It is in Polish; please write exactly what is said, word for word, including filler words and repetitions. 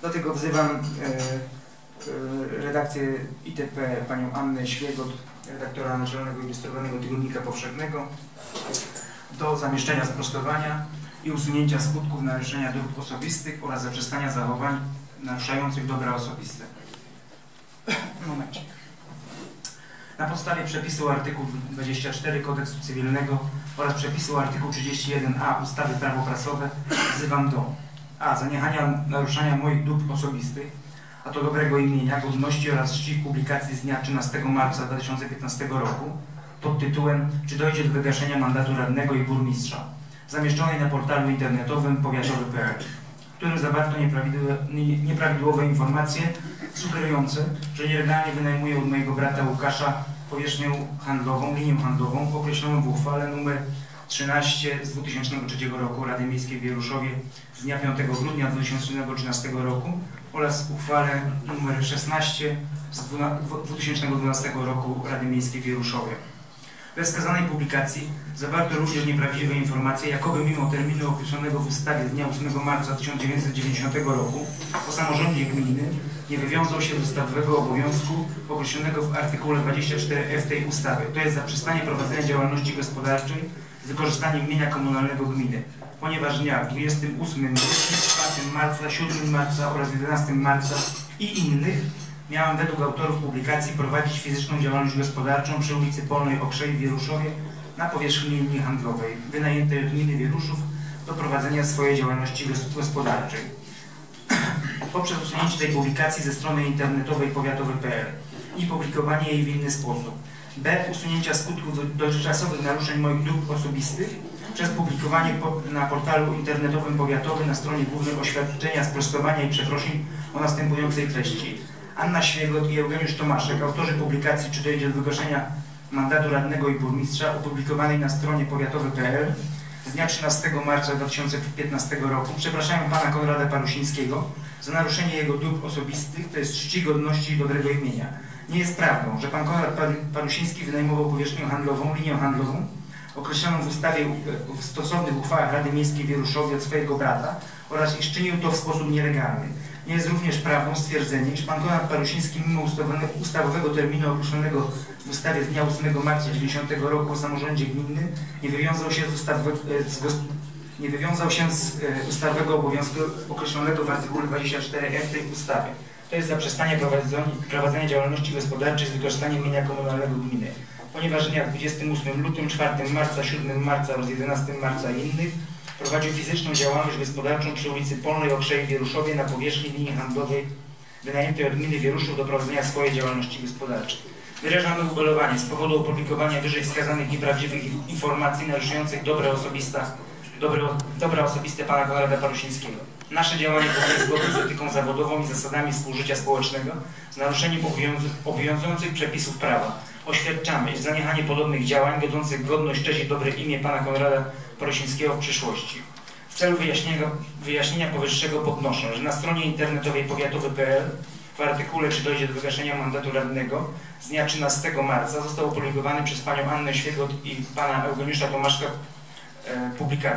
Do tego wzywam e, e, redakcję I T P, panią Annę Świegot, redaktora naczelnego ilustrowanego Tygodnika Powszechnego, do zamieszczenia sprostowania i usunięcia skutków naruszenia dóbr osobistych oraz zaprzestania zachowań naruszających dobra osobiste. Momencie. Na podstawie przepisu artykułu dwudziestego czwartego Kodeksu Cywilnego oraz przepisu artykułu trzydziestego pierwszego a ustawy Prawo prasowe wzywam do a. zaniechania naruszania moich dóbr osobistych, a to dobrego imienia, godności oraz czci w publikacji z dnia trzynastego marca dwa tysiące piętnastego roku pod tytułem Czy dojdzie do wygaszenia mandatu radnego i burmistrza, zamieszczonej na portalu internetowym powiatowy kropka p l, w którym zawarto nieprawidłowe informacje sugerujące, że nielegalnie wynajmuje od mojego brata Łukasza powierzchnię handlową, linię handlową określoną w uchwale nr trzynaście z dwa tysiące trzeciego roku Rady Miejskiej w Wieruszowie z dnia piątego grudnia dwa tysiące trzynastego roku oraz uchwale nr szesnaście z dwa tysiące dwunastego roku Rady Miejskiej w Wieruszowie. We wskazanej publikacji zawarto również nieprawdziwe informacje, jakoby mimo terminu określonego w ustawie z dnia ósmego marca tysiąc dziewięćset dziewięćdziesiątego roku o samorządzie gminy nie wywiązał się z ustawowego obowiązku określonego w artykule dwudziestym czwartym f tej ustawy, to jest zaprzestanie prowadzenia działalności gospodarczej z wykorzystaniem mienia komunalnego gminy, ponieważ dnia dwudziestego ósmego, czwartego marca, siódmego marca oraz jedenastego marca i innych miałem według autorów publikacji prowadzić fizyczną działalność gospodarczą przy ulicy Polnej Okrzej w Wieruszowie na powierzchni linii handlowej wynajętej od gminy Wieruszów do prowadzenia swojej działalności gospodarczej. Poprzez usunięcie tej publikacji ze strony internetowej powiatowy kropka p l i publikowanie jej w inny sposób. B. Usunięcia skutków dotychczasowych naruszeń moich dóbr osobistych przez publikowanie po, na portalu internetowym powiatowym na stronie głównej oświadczenia, sprostowania i przeprosin o następującej treści. Anna Świegot i Eugeniusz Tomaszek, autorzy publikacji Czy dojdzie do wygaszenia mandatu radnego i burmistrza, opublikowanej na stronie powiatowy kropka p l z dnia trzynastego marca dwa tysiące piętnastego roku, przepraszają pana Konrada Parusińskiego za naruszenie jego dóbr osobistych, to jest czci, godności i dobrego imienia. Nie jest prawdą, że pan Konrad Parusiński wynajmował powierzchnię handlową, linię handlową określoną w ustawie w stosownych uchwałach Rady Miejskiej w Wieruszowie od swojego brata oraz iż czynił to w sposób nielegalny. Nie jest również prawdą stwierdzenie, iż pan Konrad Parusiński mimo ustawowego terminu określonego w ustawie z dnia ósmego marca dziewięćdziesiątego roku o samorządzie gminnym nie wywiązał się z, ustaw, z, nie wywiązał się z ustawowego obowiązku określonego w artykule dwudziestym czwartym f tej ustawy. To jest zaprzestanie prowadzenia działalności gospodarczej z wykorzystaniem mienia komunalnego gminy, ponieważ w dniach dwudziestego ósmego lutego, czwartego marca, siódmego marca oraz jedenastego marca i innych prowadził fizyczną działalność gospodarczą przy ulicy Polnej Okrzej w Wieruszowie na powierzchni linii handlowej wynajętej od gminy Wieruszów do prowadzenia swojej działalności gospodarczej. Wyrażamy ubolewanie z powodu opublikowania wyżej wskazanych nieprawdziwych informacji naruszających dobre osobiste, dobre, dobra osobiste pana Konrada Parusińskiego. Nasze działanie było zgodne z etyką zawodową i zasadami współżycia społecznego z naruszeniem obowiązujących przepisów prawa. Oświadczamy, iż zaniechanie podobnych działań godzących godność, cześć i dobre imię pana Konrada Parusińskiego w przyszłości. W celu wyjaśnienia, wyjaśnienia powyższego podnoszę, że na stronie internetowej powiatowy kropka p l w artykule Czy dojdzie do wygaszenia mandatu radnego z dnia trzynastego marca został opublikowany przez panią Annę Świegot i pana Eugeniusza Tomaszka e, publikacja.